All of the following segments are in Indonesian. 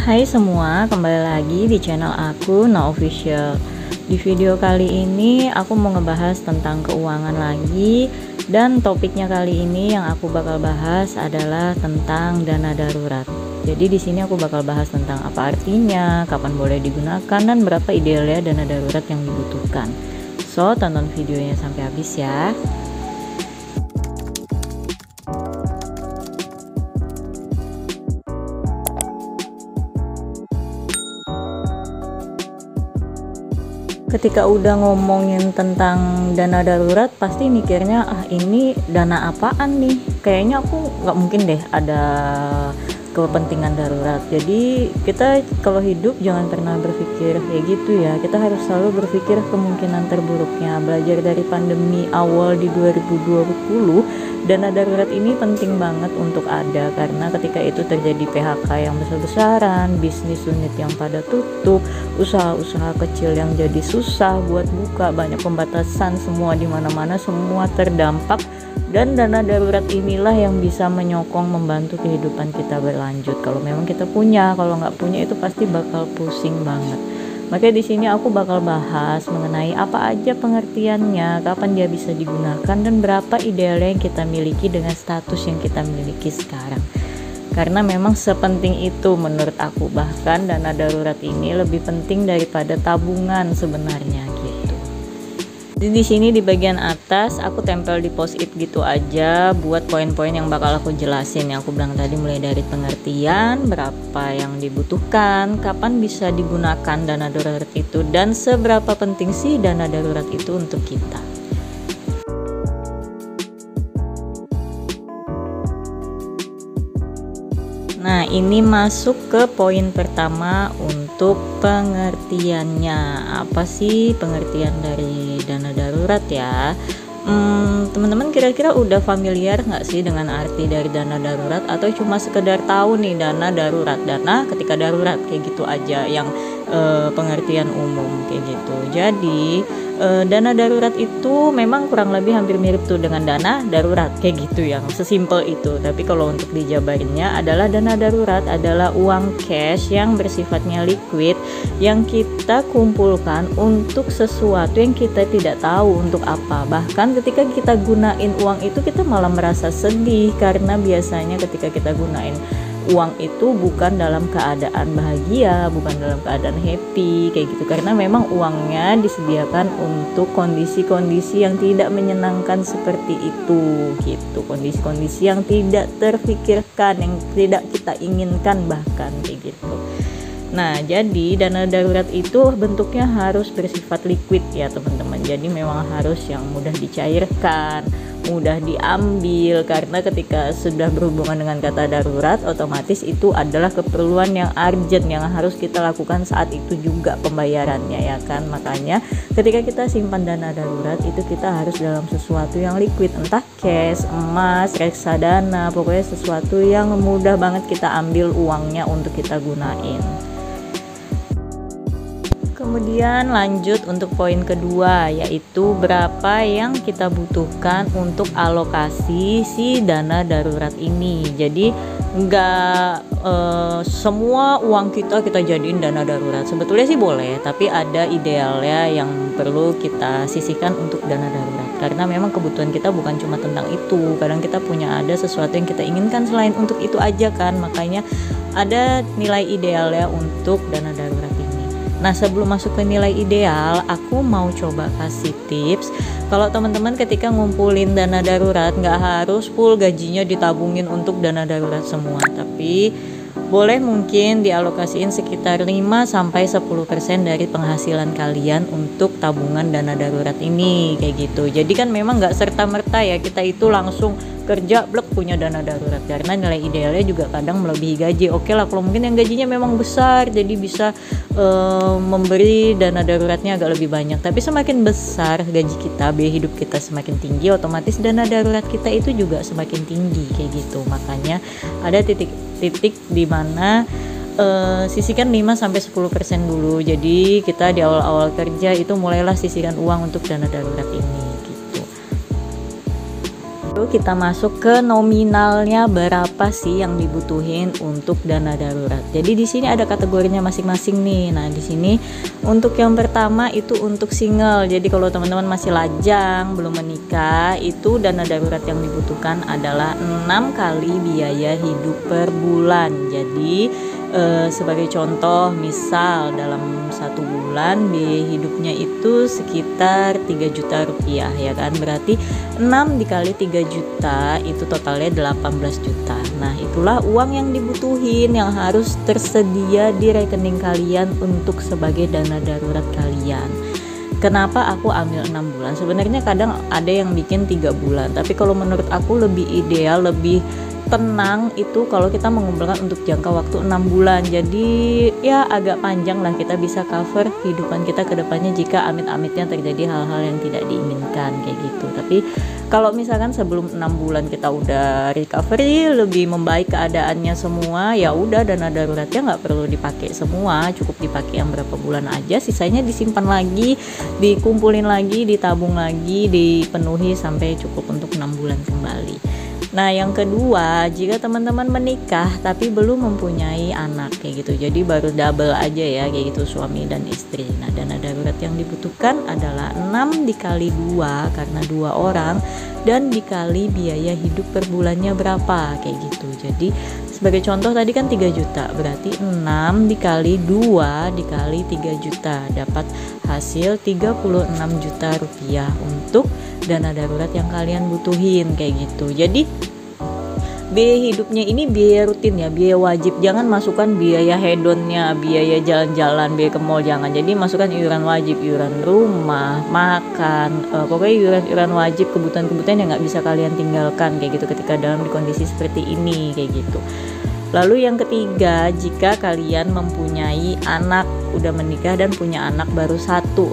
Hai semua, kembali lagi di channel aku, No Official. Di video kali ini aku mau ngebahas tentang keuangan lagi, dan topiknya kali ini yang aku bakal bahas adalah tentang dana darurat. Jadi di sini aku bakal bahas tentang apa artinya, kapan boleh digunakan, dan berapa idealnya dana darurat yang dibutuhkan. So, tonton videonya sampai habis ya. Ketika udah ngomongin tentang dana darurat, pasti mikirnya, ini dana apaan nih? Kayaknya aku nggak mungkin deh ada kepentingan darurat. Jadi kita kalau hidup jangan pernah berpikir kayak gitu ya. Kita harus selalu berpikir kemungkinan terburuknya. Belajar dari pandemi awal di 2020, dana darurat ini penting banget untuk ada, karena ketika itu terjadi PHK yang besar-besaran, bisnis unit yang pada tutup, usaha-usaha kecil yang jadi susah buat buka, banyak pembatasan, semua di mana-mana semua terdampak, dan dana darurat inilah yang bisa menyokong, membantu kehidupan kita berlanjut. Kalau memang kita punya, kalau nggak punya itu pasti bakal pusing banget. Makanya di sini aku bakal bahas mengenai apa aja pengertiannya, kapan dia bisa digunakan, dan berapa idealnya yang kita miliki dengan status yang kita miliki sekarang. Karena memang sepenting itu menurut aku, bahkan dana darurat ini lebih penting daripada tabungan sebenarnya gitu. Jadi di sini di bagian atas aku tempel di post-it gitu aja buat poin-poin yang bakal aku jelasin. Yang aku bilang tadi, mulai dari pengertian, berapa yang dibutuhkan, kapan bisa digunakan dana darurat itu, dan seberapa penting sih dana darurat itu untuk kita. Nah, ini masuk ke poin pertama untuk pengertiannya. Apa sih pengertian dari dana darurat ya? Teman-teman kira-kira udah familiar nggak sih dengan arti dari dana darurat, atau cuma sekedar tahu nih dana darurat, dana ketika darurat kayak gitu aja, yang pengertian umum kayak gitu. Jadi dana darurat itu memang kurang lebih hampir mirip tuh dengan dana darurat kayak gitu, yang sesimpel itu. Tapi kalau untuk dijabarinnya adalah dana darurat adalah uang cash yang bersifatnya liquid, yang kita kumpulkan untuk sesuatu yang kita tidak tahu untuk apa. Bahkan ketika kita gunain uang itu kita malah merasa sedih, karena biasanya ketika kita gunain uang itu bukan dalam keadaan bahagia, bukan dalam keadaan happy kayak gitu, karena memang uangnya disediakan untuk kondisi-kondisi yang tidak menyenangkan seperti itu gitu, kondisi-kondisi yang tidak terfikirkan, yang tidak kita inginkan bahkan kayak gitu. Nah, jadi dana darurat itu bentuknya harus bersifat liquid ya teman-teman. Jadi memang harus yang mudah dicairkan, mudah diambil, karena ketika sudah berhubungan dengan kata darurat, otomatis itu adalah keperluan yang urgent yang harus kita lakukan saat itu juga pembayarannya ya kan. Makanya ketika kita simpan dana darurat itu kita harus dalam sesuatu yang liquid, entah cash, emas, reksadana, pokoknya sesuatu yang mudah banget kita ambil uangnya untuk kita gunain. Kemudian lanjut untuk poin kedua, yaitu berapa yang kita butuhkan untuk alokasi si dana darurat ini. Jadi nggak semua uang kita jadiin dana darurat. Sebetulnya sih boleh, tapi ada idealnya yang perlu kita sisihkan untuk dana darurat. Karena memang kebutuhan kita bukan cuma tentang itu. Kadang kita punya ada sesuatu yang kita inginkan selain untuk itu aja kan. Makanya ada nilai idealnya untuk dana darurat ini. Nah, sebelum masuk ke nilai ideal, aku mau coba kasih tips. Kalau teman-teman ketika ngumpulin dana darurat, nggak harus full gajinya ditabungin untuk dana darurat semua, tapi boleh mungkin dialokasiin sekitar 5-10% dari penghasilan kalian untuk tabungan dana darurat ini kayak gitu. Jadi kan memang nggak serta-merta ya kita itu langsung kerja blek punya dana darurat, karena nilai idealnya juga kadang melebihi gaji. Oke lah kalau mungkin yang gajinya memang besar, jadi bisa memberi dana daruratnya agak lebih banyak. Tapi semakin besar gaji kita, biaya hidup kita semakin tinggi, otomatis dana darurat kita itu juga semakin tinggi kayak gitu. Makanya ada titik di mana sisihkan 5-10% dulu. Jadi kita di awal-awal kerja itu mulailah sisihkan uang untuk dana darurat ini. Lalu kita masuk ke nominalnya berapa sih yang dibutuhin untuk dana darurat. Jadi di sini ada kategorinya masing-masing nih. Nah, di sini untuk yang pertama itu untuk single. Jadi kalau teman-teman masih lajang, belum menikah, itu dana darurat yang dibutuhkan adalah 6 kali biaya hidup per bulan. Jadi sebagai contoh, misal dalam 1 bulan biaya hidupnya itu sekitar 3 juta rupiah ya kan, berarti 6 dikali 3 juta itu totalnya 18 juta. Nah, itulah uang yang dibutuhin yang harus tersedia di rekening kalian untuk sebagai dana darurat kalian. Kenapa aku ambil 6 bulan? Sebenarnya kadang ada yang bikin 3 bulan, tapi kalau menurut aku lebih ideal, lebih tenang itu kalau kita mengumpulkan untuk jangka waktu 6 bulan. Jadi ya agak panjang lah, kita bisa cover kehidupan kita ke depannya jika amit-amitnya terjadi hal-hal yang tidak diinginkan kayak gitu. Tapi kalau misalkan sebelum 6 bulan kita udah recovery, lebih membaik keadaannya semua, ya udah dana daruratnya nggak perlu dipakai semua, cukup dipakai yang berapa bulan aja, sisanya disimpan lagi, dikumpulin lagi, ditabung lagi, dipenuhi sampai cukup untuk 6 bulan kembali. Nah, yang kedua, jika teman-teman menikah tapi belum mempunyai anak kayak gitu, jadi baru double aja ya kayak gitu, suami dan istri. Nah, dana darurat yang dibutuhkan adalah 6 dikali 2 karena 2 orang, dan dikali biaya hidup per bulannya berapa kayak gitu. Jadi sebagai contoh tadi kan 3 juta, berarti 6 dikali 2 dikali 3 juta dapat hasil 36 juta rupiah untuk dana darurat yang kalian butuhin kayak gitu. Jadi biaya hidupnya ini biaya rutin ya, biaya wajib, jangan masukkan biaya hedonnya, biaya jalan-jalan, biaya ke mall, jangan. Jadi masukkan iuran wajib, iuran rumah, makan, pokoknya iuran wajib, kebutuhan-kebutuhan yang nggak bisa kalian tinggalkan kayak gitu ketika dalam kondisi seperti ini kayak gitu. Lalu yang ketiga, jika kalian mempunyai anak, udah menikah dan punya anak baru 1,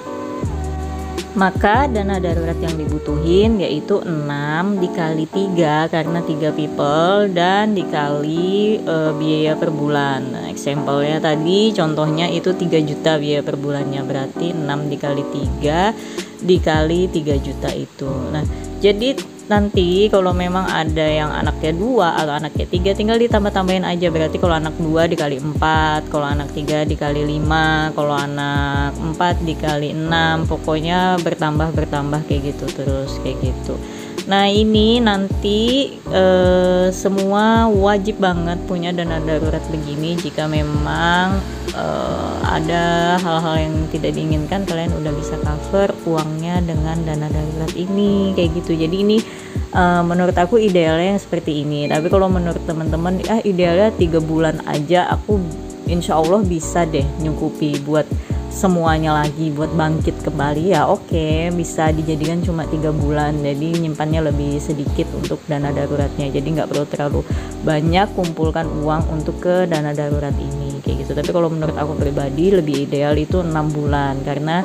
maka dana darurat yang dibutuhin yaitu 6 dikali 3 karena 3 people, dan dikali biaya per bulan. Nah, example-nya tadi contohnya itu 3 juta biaya per bulannya, berarti 6 dikali 3 dikali 3 juta itu. Nah, jadi nanti kalau memang ada yang anaknya 2 atau anaknya 3, tinggal ditambah-tambahin aja. Berarti kalau anak 2 dikali 4, kalau anak 3 dikali 5, kalau anak 4 dikali 6, pokoknya bertambah kayak gitu terus kayak gitu. Nah, ini nanti semua wajib banget punya dana darurat begini. Jika memang ada hal-hal yang tidak diinginkan, kalian udah bisa cover uangnya dengan dana darurat ini kayak gitu. Jadi ini menurut aku idealnya yang seperti ini. Tapi kalau menurut teman-teman idealnya 3 bulan aja, aku insya Allah bisa deh nyukupi buat semuanya lagi, buat bangkit kembali ya oke, bisa dijadikan cuma 3 bulan, jadi nyimpannya lebih sedikit untuk dana daruratnya, jadi nggak perlu terlalu banyak kumpulkan uang untuk ke dana darurat ini kayak gitu. Tapi kalau menurut aku pribadi lebih ideal itu 6 bulan karena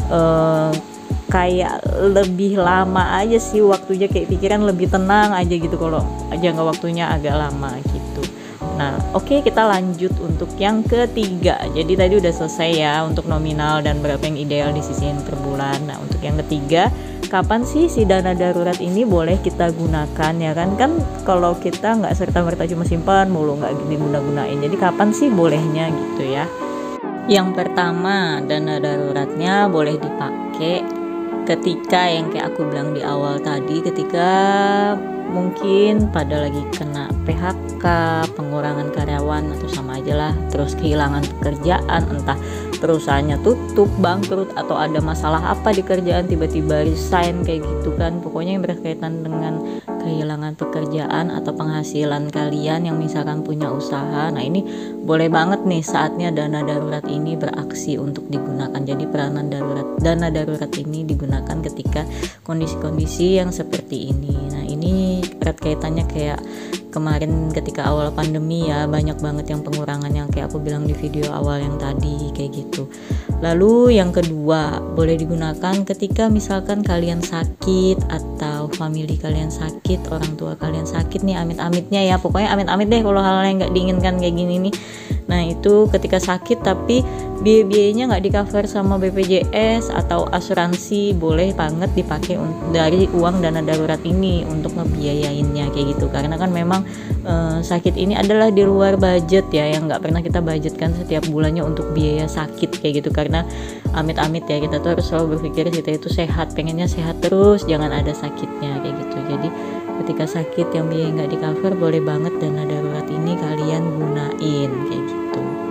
kayak lebih lama aja sih waktunya, kayak pikiran lebih tenang aja gitu kalau jangka waktunya agak lama gitu. Nah, oke, kita lanjut untuk yang ketiga. Jadi tadi udah selesai ya untuk nominal dan berapa yang ideal disisihin per bulan. Nah, untuk yang ketiga, kapan sih si dana darurat ini boleh kita gunakan ya kan? Kan kalau kita nggak serta-merta cuma simpan mulu, nggak diguna-gunain. Jadi kapan sih bolehnya gitu ya? Yang pertama, dana daruratnya boleh dipakai ketika yang kayak aku bilang di awal tadi, ketika mungkin pada lagi kena PHK, pengurangan karyawan atau sama aja lah, terus kehilangan pekerjaan, entah perusahaannya tutup, bangkrut, atau ada masalah apa di kerjaan, tiba-tiba resign kayak gitu kan. Pokoknya yang berkaitan dengan kehilangan pekerjaan atau penghasilan kalian yang misalkan punya usaha. Nah, ini boleh banget nih saatnya dana darurat ini beraksi untuk digunakan. Jadi peranan dana darurat ini digunakan ketika kondisi-kondisi yang seperti ini. Nah, ini erat kaitannya kayak kemarin ketika awal pandemi ya, banyak banget yang pengurangan yang kayak aku bilang di video awal yang tadi kayak gitu. Lalu yang kedua, boleh digunakan ketika misalkan kalian sakit atau family kalian sakit, orang tua kalian sakit nih, amit-amitnya ya, pokoknya amit-amit deh kalau hal-hal yang nggak diinginkan kayak gini nih. Nah, itu ketika sakit tapi biaya-biayanya nggak di cover sama BPJS atau asuransi, boleh banget dipakai dari uang dana darurat ini untuk ngebiayainnya kayak gitu. Karena kan memang sakit ini adalah di luar budget ya, yang nggak pernah kita budgetkan setiap bulannya untuk biaya sakit kayak gitu. Karena amit-amit ya, kita tuh harus selalu berpikir kita itu sehat, pengennya sehat terus, jangan ada sakitnya kayak gitu. Jadi ketika sakit yang biaya nggak di cover, boleh banget dana darurat ini kalian gunain kayak gitu.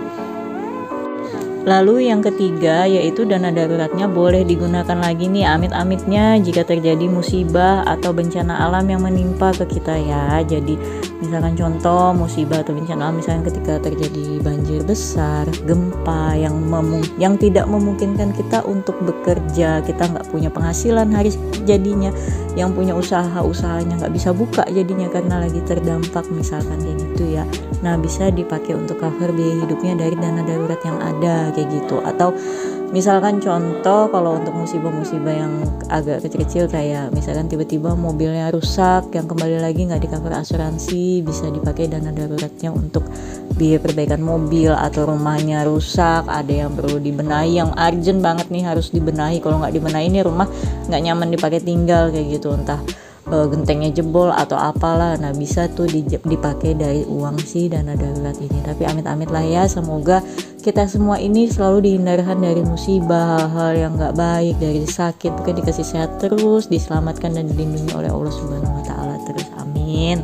Lalu yang ketiga yaitu dana daruratnya boleh digunakan lagi nih amit-amitnya jika terjadi musibah atau bencana alam yang menimpa ke kita ya. Jadi misalkan contoh musibah atau bencana alam, misalkan ketika terjadi banjir besar, gempa yang tidak memungkinkan kita untuk bekerja, kita nggak punya penghasilan hari jadinya, yang punya usahanya nggak bisa buka jadinya karena lagi terdampak misalkan kayak gitu ya. Nah, bisa dipakai untuk cover biaya hidupnya dari dana darurat yang ada kayak gitu. Atau misalkan contoh kalau untuk musibah-musibah yang agak kecil-kecil kayak misalkan tiba-tiba mobilnya rusak yang kembali lagi nggak di cover asuransi, bisa dipakai dana daruratnya untuk biaya perbaikan mobil. Atau rumahnya rusak, ada yang perlu dibenahi, yang urgent banget nih harus dibenahi, kalau nggak dibenahi nih rumah nggak nyaman dipakai tinggal kayak gitu, entah gentengnya jebol atau apalah. Nah, bisa tuh dipakai dari uang si dana darurat ini. Tapi amit-amit lah ya, semoga kita semua ini selalu dihindarkan dari musibah, hal-hal yang nggak baik, dari sakit, bukan dikasih sehat terus, diselamatkan dan dilindungi oleh Allah Subhanahu wa Ta'ala terus, amin.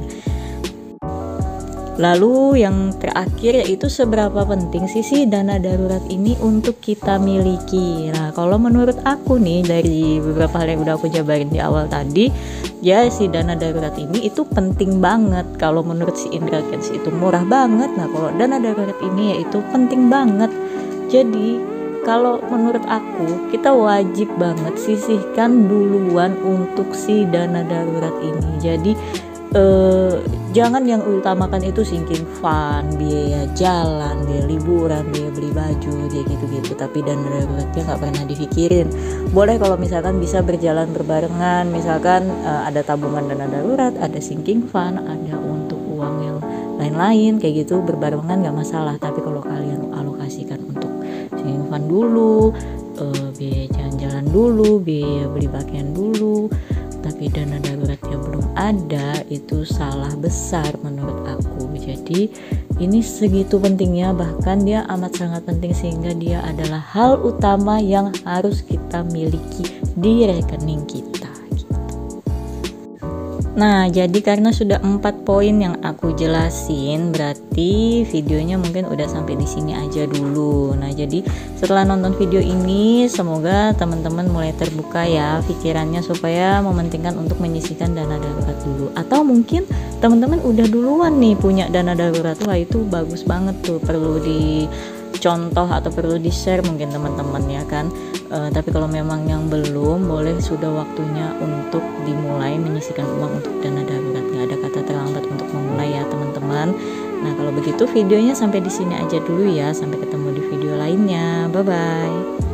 Lalu yang terakhir yaitu seberapa penting sih dana darurat ini untuk kita miliki. Nah, kalau menurut aku nih, dari beberapa hal yang udah aku jabarin di awal tadi, ya si dana darurat ini itu penting banget. Kalau menurut si Indra Kents itu murah banget. Nah, kalau dana darurat ini yaitu penting banget. Jadi kalau menurut aku, kita wajib banget sisihkan duluan untuk si dana darurat ini. Jadi jangan yang utamakan itu sinking fund, biaya jalan, biaya liburan, biaya beli baju, kayak gitu-gitu. Tapi dana daruratnya nggak pernah dipikirin. Boleh kalau misalkan bisa berjalan berbarengan, misalkan ada tabungan dana darurat, ada sinking fund, ada untuk uang yang lain-lain kayak gitu, berbarengan nggak masalah. Tapi kalau kalian alokasikan untuk sinking fund dulu, biaya jalan-jalan dulu, biaya beli pakaian dulu, tapi dana daruratnya belum ada, itu salah besar menurut aku. Jadi ini segitu pentingnya, bahkan dia amat sangat penting sehingga dia adalah hal utama yang harus kita miliki di rekening kita. Nah, jadi karena sudah 4 poin yang aku jelasin, berarti videonya mungkin udah sampai di sini aja dulu. Nah, jadi setelah nonton video ini, semoga teman-teman mulai terbuka ya pikirannya supaya mementingkan untuk menyisihkan dana darurat dulu. Atau mungkin teman-teman udah duluan nih punya dana darurat, wah itu bagus banget tuh, perlu dicontoh atau perlu di-share mungkin teman-teman ya kan. Tapi kalau memang yang belum, boleh sudah waktunya untuk dimulai menyisihkan uang untuk dana darurat. Gak ada kata terlambat untuk memulai ya teman-teman. Nah, kalau begitu videonya sampai di sini aja dulu ya. Sampai ketemu di video lainnya. Bye bye.